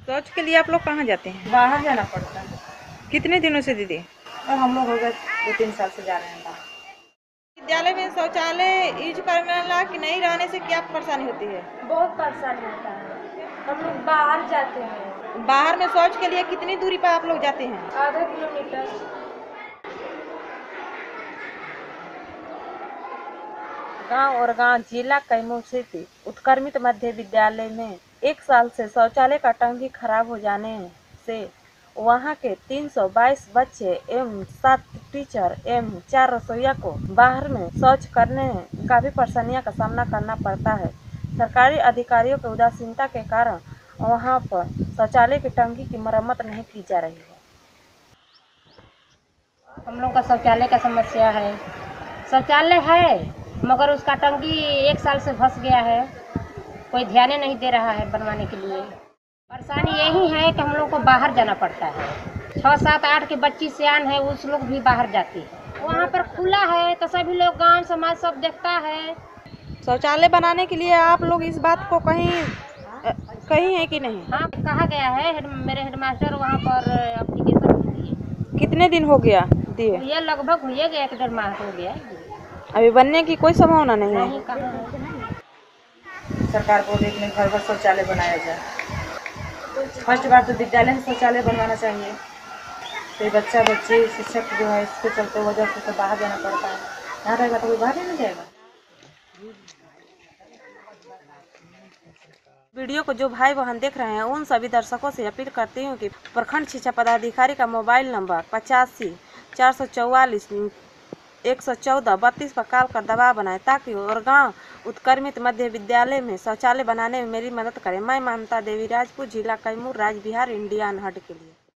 शौच के लिए आप लोग कहाँ जाते हैं? बाहर जाना पड़ता है। कितने दिनों से दीदी? और हम लोग हो गए 2-3 साल से जा रहे हैं बाहर। विद्यालय में शौचालय यूज करने लायक नहीं रहने से क्या परेशानी होती है? बहुत परेशानी होता है। हम लोग बाहर जाते हैं। बाहर में शौच के लिए कितनी दूरी पर आप लोग जाते हैं? आधा किलोमीटर। गांव और गांव जिला कैमूर स्थित उत्क्रमित मध्य विद्यालय में 1 साल से शौचालय का टंकी खराब हो जाने से वहां के 322 बच्चे एवं 7 टीचर एवं 4 रसोइया को बाहर में शौच करने में काफी परेशानियों का सामना करना पड़ता है। सरकारी अधिकारियों की उदासीनता के कारण वहां पर शौचालय की टंकी की मरम्मत नहीं की जा रही है। हम लोग का शौचालय का समस्या है। शौचालय है मगर उसका टंकी 1 साल से फंस गया है, कोई ध्यान नहीं दे रहा है बनवाने के लिए। परेशानी यही है कि हम लोग को बाहर जाना पड़ता है। 6, 7, 8 के बच्ची सियान है, उस लोग भी बाहर जाती है। वहाँ पर खुला है तो सभी लोग गांव समाज सब देखता है। शौचालय बनाने के लिए आप लोग इस बात को कहीं है कि नहीं? हाँ, कहा गया है। मेरे हेडमास्टर वहाँ पर एप्लीकेशन दिए। कितने दिन हो गया दिए? ये लगभग हो गया 1-1.5 माह हो गया। अभी बनने की कोई संभावना नहीं है? नहीं, कहाँ है। सरकार को देखने घर घर शौचालय बनाया जाए। फर्स्ट बार तो विद्यालय में शौचालय बनवाना चाहिए। तो बच्चा बच्चे शिक्षक जो है इसके चलते वजह से तो बाहर जाना पड़ता है। यहाँ रहेगा तो कोई बाहर ही नहीं जाएगा। वीडियो को जो भाई बहन देख रहे हैं उन सभी दर्शकों से अपील करती हूँ कि प्रखंड शिक्षा पदाधिकारी का मोबाइल नंबर 85 444 114 32 पर कॉल कर दबाव बनाएं ताकि और गांव उत्क्रमित मध्य विद्यालय में शौचालय बनाने में मेरी मदद करें। मैं ममता देवी, राजपूत, जिला कैमूर, राज्य बिहार, इंडिया अनहट के लिए।